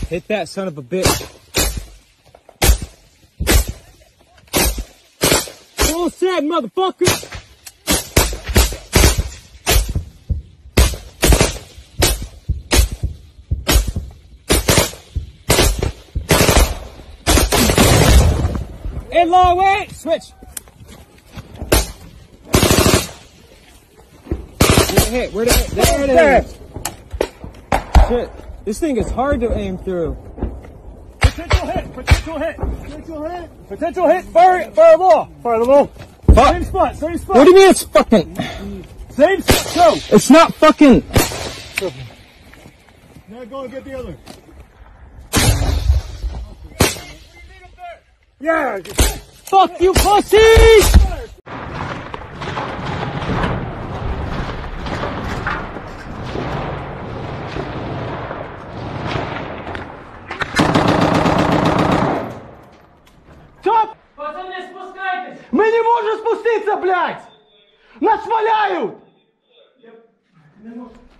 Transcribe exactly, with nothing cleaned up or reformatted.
Hit that son of a bitch. All set, motherfucker. In long way, switch. Where'd it hit? Where'd it hit? There it is. Shit, this thing is hard to aim through. Potential hit, potential hit, potential hit, potential hit, fire, fire the ball, fire the ball. Fuck. Same spot, same spot. What do you mean it's fucking? Same spot, go. It's not fucking. Now go and get the other. Yeah. Fuck you, pussy! Стоп! Пацаны, спускайтесь! Мы не можем спуститься, блядь! Нас валяют! Я не могу.